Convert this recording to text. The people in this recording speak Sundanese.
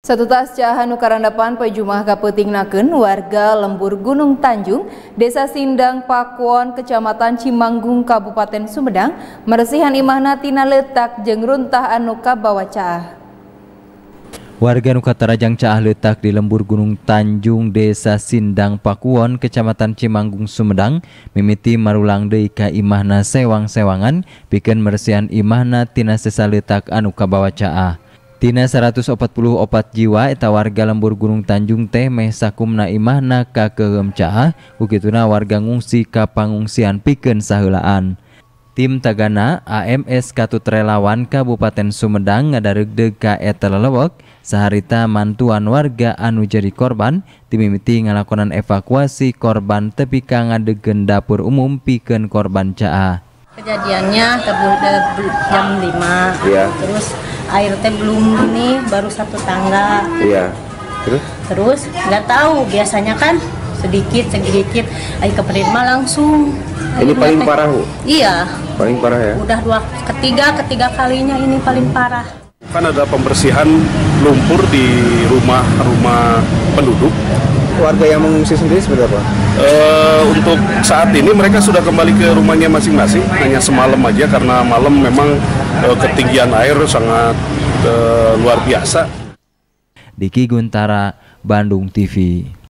Satu tas caha nu karandapan poe Jumaah kapeutingnakeun warga Lembur Gunung Tanjung, Desa Sindang Pakuwon, Kecamatan Cimanggung, Kabupaten Sumedang, meresihan imahna tina leutak jeung runtah anu kabawa caah. Warga nu katarajang caah leutak di Lembur Gunung Tanjung, Desa Sindang Pakuwon, Kecamatan Cimanggung, Sumedang, mimiti marulang deui ka imahna sewang-sewangan pikeun meresihan imahna tina sasaleutak anu kabawa caah. Tina 144 jiwa eta warga Lembur Gunung Tanjung teh meh sakumna imahna ka keheum caah, ukituna warga ngungsi ka pangungsian pikeun saheulaan. Tim tagana AMS Katut Relawan Kabupaten Sumedang ngadaregdeg ka eta lelewek saharita mantuan warga anu jadi korban, tim mimiti ngalakonan evakuasi korban tepi ka ngadegkeun dapur umum pikeun korban caah. Kejadiannya jam 5, ya. Terus air teh belum ini, baru satu tangga. Iya. Terus nggak tahu, biasanya kan sedikit air keperit mah langsung. Ini paling parah, Bu? Iya. Paling parah ya? Udah ketiga kalinya ini paling parah. Kan ada pembersihan lumpur di rumah penduduk. Warga yang mengungsi sendiri seperti apa? Untuk saat ini mereka sudah kembali ke rumahnya masing-masing, hanya semalam aja karena malam memang ketinggian air sangat luar biasa. Diki Guntara, Bandung TV.